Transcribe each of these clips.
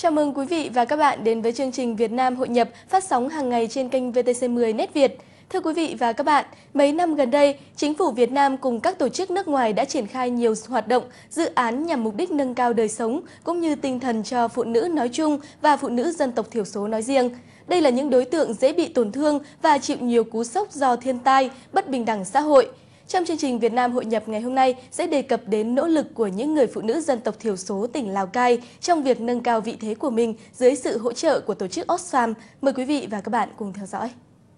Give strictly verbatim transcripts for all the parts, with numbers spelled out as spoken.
Chào mừng quý vị và các bạn đến với chương trình Việt Nam Hội nhập phát sóng hàng ngày trên kênh vê tê xê mười Net Việt. Thưa quý vị và các bạn, mấy năm gần đây, Chính phủ Việt Nam cùng các tổ chức nước ngoài đã triển khai nhiều hoạt động, dự án nhằm mục đích nâng cao đời sống cũng như tinh thần cho phụ nữ nói chung và phụ nữ dân tộc thiểu số nói riêng. Đây là những đối tượng dễ bị tổn thương và chịu nhiều cú sốc do thiên tai, bất bình đẳng xã hội. Trong chương trình Việt Nam Hội nhập ngày hôm nay sẽ đề cập đến nỗ lực của những người phụ nữ dân tộc thiểu số tỉnh Lào Cai trong việc nâng cao vị thế của mình dưới sự hỗ trợ của tổ chức Oxfam. Mời quý vị và các bạn cùng theo dõi.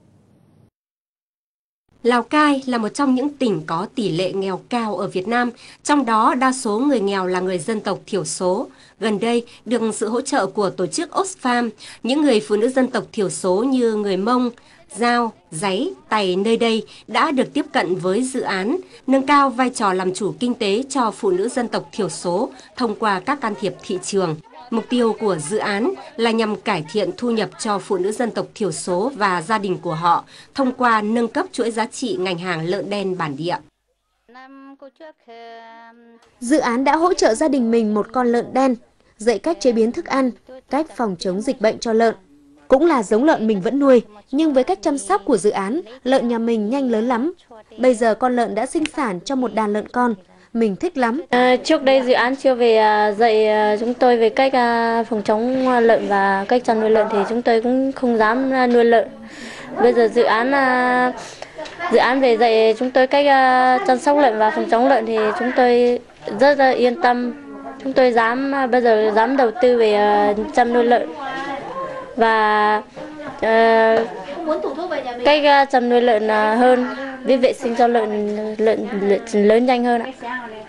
Lào Cai là một trong những tỉnh có tỷ lệ nghèo cao ở Việt Nam, trong đó đa số người nghèo là người dân tộc thiểu số. Gần đây, được sự hỗ trợ của tổ chức Oxfam, những người phụ nữ dân tộc thiểu số như người Mông, Dao, Dáy, Tày nơi đây đã được tiếp cận với dự án nâng cao vai trò làm chủ kinh tế cho phụ nữ dân tộc thiểu số thông qua các can thiệp thị trường. Mục tiêu của dự án là nhằm cải thiện thu nhập cho phụ nữ dân tộc thiểu số và gia đình của họ thông qua nâng cấp chuỗi giá trị ngành hàng lợn đen bản địa. Dự án đã hỗ trợ gia đình mình một con lợn đen, dạy cách chế biến thức ăn, cách phòng chống dịch bệnh cho lợn. Cũng là giống lợn mình vẫn nuôi, nhưng với cách chăm sóc của dự án, lợn nhà mình nhanh lớn lắm. Bây giờ con lợn đã sinh sản cho một đàn lợn con. Mình thích lắm. À, trước đây dự án chưa về dạy chúng tôi về cách phòng chống lợn và cách chăn nuôi lợn thì chúng tôi cũng không dám nuôi lợn. Bây giờ dự án dự án về dạy chúng tôi cách chăm sóc lợn và phòng chống lợn thì chúng tôi rất là yên tâm. Chúng tôi dám bây giờ dám đầu tư về chăn nuôi lợn và uh, cách chăn nuôi lợn hơn, biết vệ sinh cho lợn, lợn lợn lớn nhanh hơn ạ.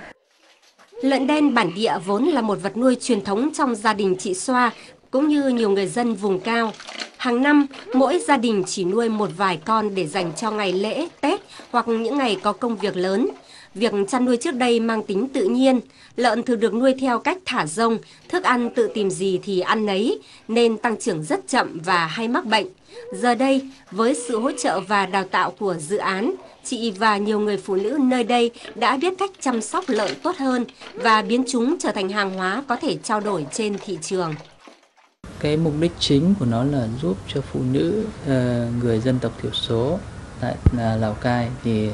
Lợn đen bản địa vốn là một vật nuôi truyền thống trong gia đình chị Xoa cũng như nhiều người dân vùng cao. Hàng năm, mỗi gia đình chỉ nuôi một vài con để dành cho ngày lễ, Tết hoặc những ngày có công việc lớn. Việc chăn nuôi trước đây mang tính tự nhiên, lợn thường được nuôi theo cách thả rông, thức ăn tự tìm gì thì ăn nấy, nên tăng trưởng rất chậm và hay mắc bệnh. Giờ đây, với sự hỗ trợ và đào tạo của dự án, chị và nhiều người phụ nữ nơi đây đã biết cách chăm sóc lợn tốt hơn và biến chúng trở thành hàng hóa có thể trao đổi trên thị trường. Cái mục đích chính của nó là giúp cho phụ nữ người dân tộc thiểu số tại Lào Cai thì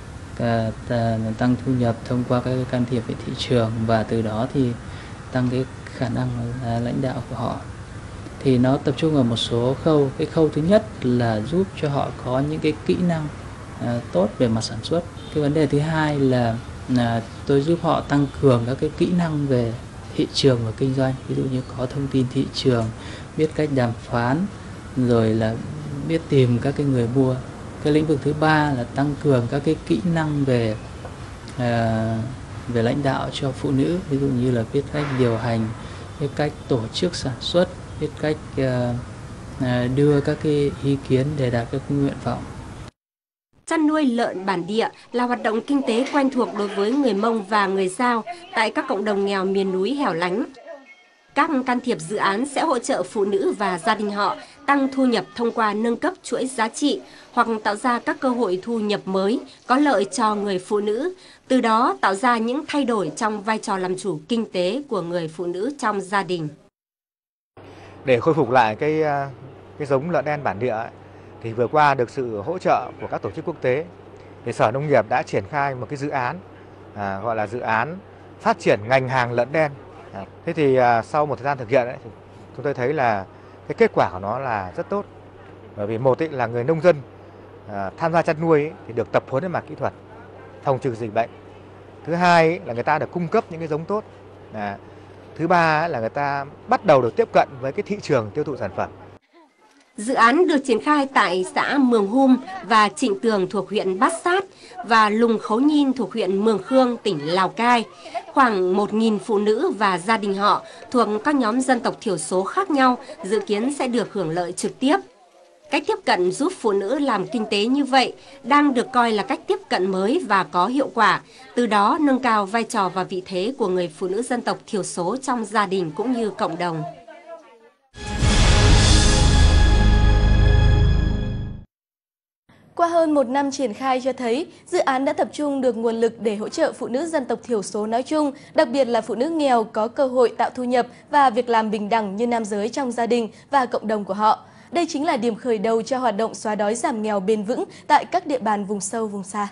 tăng thu nhập thông qua các can thiệp về thị trường và từ đó thì tăng cái khả năng lãnh đạo của họ. Thì nó tập trung vào một số khâu. Cái khâu thứ nhất là giúp cho họ có những cái kỹ năng à, tốt về mặt sản xuất. Cái vấn đề thứ hai là à, tôi giúp họ tăng cường các cái kỹ năng về thị trường và kinh doanh, ví dụ như có thông tin thị trường, biết cách đàm phán, rồi là biết tìm các cái người mua. Cái lĩnh vực thứ ba là tăng cường các cái kỹ năng về à, về lãnh đạo cho phụ nữ, ví dụ như là biết cách điều hành, biết cách tổ chức sản xuất, biết cách à, à, đưa các cái ý kiến để đạt các nguyện vọng. Chăn nuôi lợn bản địa là hoạt động kinh tế quen thuộc đối với người Mông và người Dao tại các cộng đồng nghèo miền núi hẻo lánh. Các can thiệp dự án sẽ hỗ trợ phụ nữ và gia đình họ tăng thu nhập thông qua nâng cấp chuỗi giá trị hoặc tạo ra các cơ hội thu nhập mới có lợi cho người phụ nữ, từ đó tạo ra những thay đổi trong vai trò làm chủ kinh tế của người phụ nữ trong gia đình. Để khôi phục lại cái cái giống lợn đen bản địa thì vừa qua được sự hỗ trợ của các tổ chức quốc tế, thì Sở Nông nghiệp đã triển khai một cái dự án à, gọi là dự án phát triển ngành hàng lợn đen. À, thế thì à, sau một thời gian thực hiện ấy, thì chúng tôi thấy là cái kết quả của nó là rất tốt. Bởi vì một ấy là người nông dân à, tham gia chăn nuôi ấy, thì được tập huấn về mặt kỹ thuật, phòng trừ dịch bệnh. Thứ hai ấy, là người ta được cung cấp những cái giống tốt. À, thứ ba ấy, là người ta bắt đầu được tiếp cận với cái thị trường tiêu thụ sản phẩm. Dự án được triển khai tại xã Mường Hum và Trịnh Tường thuộc huyện Bát Sát và Lùng Khấu Nhin thuộc huyện Mường Khương, tỉnh Lào Cai. Khoảng một nghìn phụ nữ và gia đình họ thuộc các nhóm dân tộc thiểu số khác nhau dự kiến sẽ được hưởng lợi trực tiếp. Cách tiếp cận giúp phụ nữ làm kinh tế như vậy đang được coi là cách tiếp cận mới và có hiệu quả, từ đó nâng cao vai trò và vị thế của người phụ nữ dân tộc thiểu số trong gia đình cũng như cộng đồng. Qua hơn một năm triển khai cho thấy, dự án đã tập trung được nguồn lực để hỗ trợ phụ nữ dân tộc thiểu số nói chung, đặc biệt là phụ nữ nghèo có cơ hội tạo thu nhập và việc làm bình đẳng như nam giới trong gia đình và cộng đồng của họ. Đây chính là điểm khởi đầu cho hoạt động xóa đói giảm nghèo bền vững tại các địa bàn vùng sâu, vùng xa.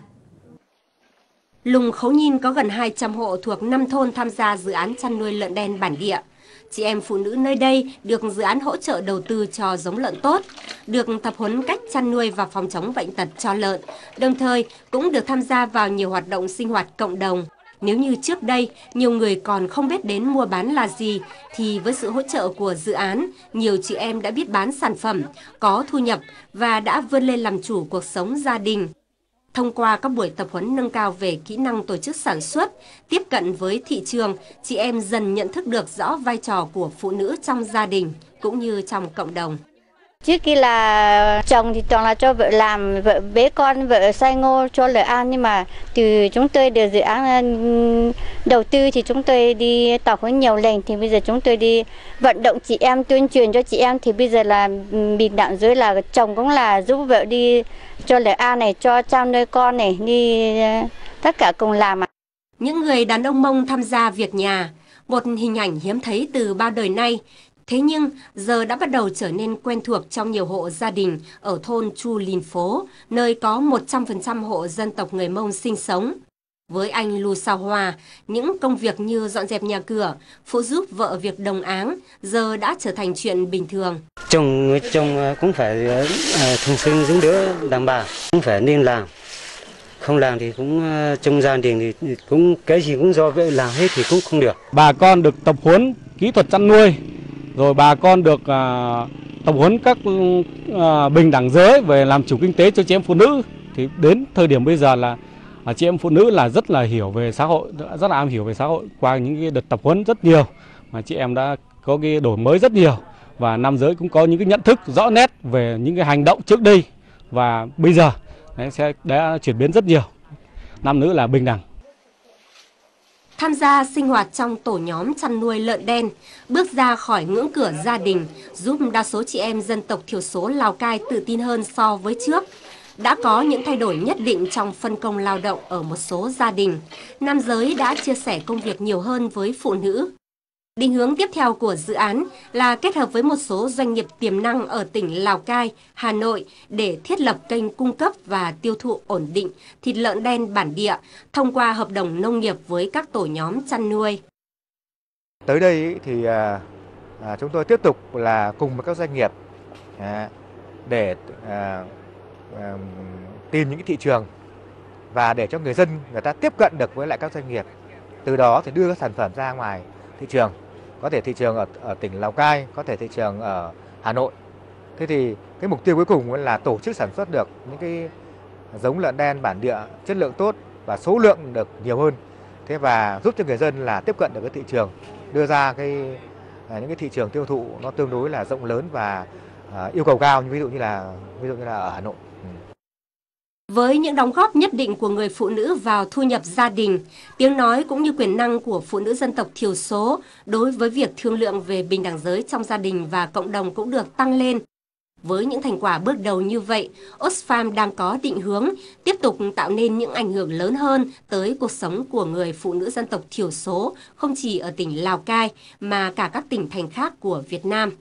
Lùng Khấu Nhìn có gần hai trăm hộ thuộc năm thôn tham gia dự án chăn nuôi lợn đen bản địa. Chị em phụ nữ nơi đây được dự án hỗ trợ đầu tư cho giống lợn tốt, được tập huấn cách chăn nuôi và phòng chống bệnh tật cho lợn, đồng thời cũng được tham gia vào nhiều hoạt động sinh hoạt cộng đồng. Nếu như trước đây, nhiều người còn không biết đến mua bán là gì, thì với sự hỗ trợ của dự án, nhiều chị em đã biết bán sản phẩm, có thu nhập và đã vươn lên làm chủ cuộc sống gia đình. Thông qua các buổi tập huấn nâng cao về kỹ năng tổ chức sản xuất, tiếp cận với thị trường, chị em dần nhận thức được rõ vai trò của phụ nữ trong gia đình cũng như trong cộng đồng. Trước kia là chồng thì toàn là cho vợ làm, vợ bế con, vợ xay ngô cho lợn ăn, nhưng mà từ chúng tôi được dự án đầu tư thì chúng tôi đi tập huấn nhiều lần, thì bây giờ chúng tôi đi vận động chị em, tuyên truyền cho chị em, thì bây giờ là bình đẳng giới, là chồng cũng là giúp vợ đi cho lợn ăn này, cho chăm nuôi con này, đi tất cả cùng làm. Những người đàn ông Mông tham gia việc nhà, một hình ảnh hiếm thấy từ bao đời nay. Thế nhưng, giờ đã bắt đầu trở nên quen thuộc trong nhiều hộ gia đình ở thôn Chu Lìn Phố, nơi có một trăm phần trăm hộ dân tộc người Mông sinh sống. Với anh Lu Sao Hoa, những công việc như dọn dẹp nhà cửa, phụ giúp vợ việc đồng áng, giờ đã trở thành chuyện bình thường. Chồng chồng cũng phải thường xuyên giúp đỡ đàn bà, cũng phải nên làm. Không làm thì cũng trong gia đình thì cũng cái gì cũng do vậy làm hết thì cũng không được. Bà con được tập huấn kỹ thuật chăn nuôi, rồi bà con được uh, tập huấn các uh, bình đẳng giới về làm chủ kinh tế cho chị em phụ nữ. Thì đến thời điểm bây giờ là uh, chị em phụ nữ là rất là hiểu về xã hội, rất là am hiểu về xã hội qua những cái đợt tập huấn rất nhiều mà chị em đã có cái đổi mới rất nhiều, và nam giới cũng có những cái nhận thức rõ nét về những cái hành động trước đây và bây giờ đấy, sẽ đã chuyển biến rất nhiều. Nam nữ là bình đẳng. Tham gia sinh hoạt trong tổ nhóm chăn nuôi lợn đen, bước ra khỏi ngưỡng cửa gia đình, giúp đa số chị em dân tộc thiểu số Lào Cai tự tin hơn so với trước. Đã có những thay đổi nhất định trong phân công lao động ở một số gia đình. Nam giới đã chia sẻ công việc nhiều hơn với phụ nữ. Định hướng tiếp theo của dự án là kết hợp với một số doanh nghiệp tiềm năng ở tỉnh Lào Cai, Hà Nội để thiết lập kênh cung cấp và tiêu thụ ổn định thịt lợn đen bản địa thông qua hợp đồng nông nghiệp với các tổ nhóm chăn nuôi. Tới đây thì à, à, chúng tôi tiếp tục là cùng với các doanh nghiệp à, để à, à, tìm những cái thị trường và để cho người dân người ta tiếp cận được với lại các doanh nghiệp. Từ đó thì đưa các sản phẩm ra ngoài thị trường, có thể thị trường ở, ở tỉnh Lào Cai, có thể thị trường ở Hà Nội. Thế thì cái mục tiêu cuối cùng là tổ chức sản xuất được những cái giống lợn đen bản địa chất lượng tốt và số lượng được nhiều hơn. Thế và giúp cho người dân là tiếp cận được cái thị trường, đưa ra cái những cái thị trường tiêu thụ nó tương đối là rộng lớn và à, yêu cầu cao, như ví dụ như là ví dụ như là ở Hà Nội. Với những đóng góp nhất định của người phụ nữ vào thu nhập gia đình, tiếng nói cũng như quyền năng của phụ nữ dân tộc thiểu số đối với việc thương lượng về bình đẳng giới trong gia đình và cộng đồng cũng được tăng lên. Với những thành quả bước đầu như vậy, Oxfam đang có định hướng tiếp tục tạo nên những ảnh hưởng lớn hơn tới cuộc sống của người phụ nữ dân tộc thiểu số, không chỉ ở tỉnh Lào Cai mà cả các tỉnh thành khác của Việt Nam.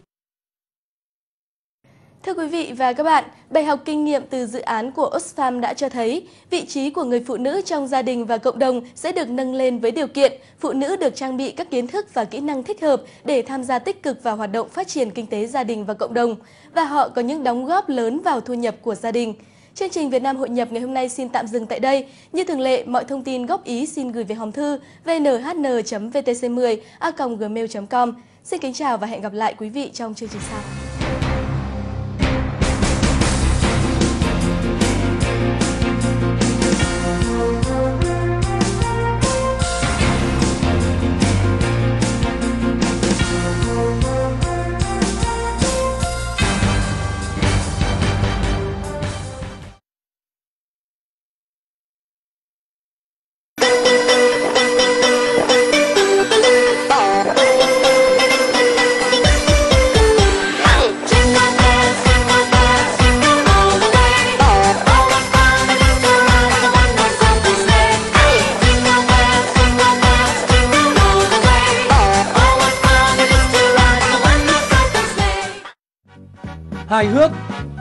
Thưa quý vị và các bạn, bài học kinh nghiệm từ dự án của Oxfam đã cho thấy vị trí của người phụ nữ trong gia đình và cộng đồng sẽ được nâng lên với điều kiện phụ nữ được trang bị các kiến thức và kỹ năng thích hợp để tham gia tích cực vào hoạt động phát triển kinh tế gia đình và cộng đồng, và họ có những đóng góp lớn vào thu nhập của gia đình. Chương trình Việt Nam Hội nhập ngày hôm nay xin tạm dừng tại đây. Như thường lệ, mọi thông tin góp ý xin gửi về hòm thư v n h n chấm v t c mười a còng gmail chấm com. Xin kính chào và hẹn gặp lại quý vị trong chương trình sau. hài hước,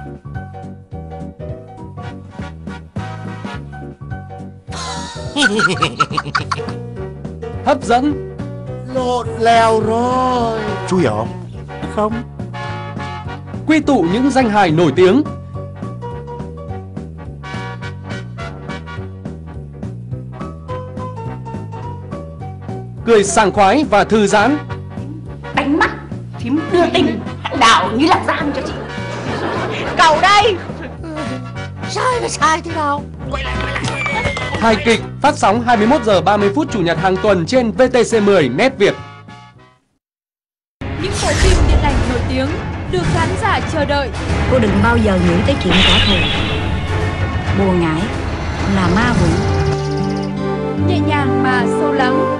hấp dẫn, lộn lèo rồi. Chui ổn? Không. quy tụ những danh hài nổi tiếng. Cười sảng khoái và thư giãn. Đánh mắt, thím đưa tình, đảo như là giam cho chị. Cậu đây. Sai là sai thế nào? Quay lại, quay lại, quay lại. Hài kịch phát sóng hai mươi mốt giờ ba mươi phút chủ nhật hàng tuần trên vê tê xê mười Nét Việt. Những bộ phim điện ảnh nổi tiếng được khán giả chờ đợi. Cô đừng bao giờ nghĩ tới chuyện trả thù. Buồn ngãi là ma quỷ. Nhẹ nhàng mà sâu lắng.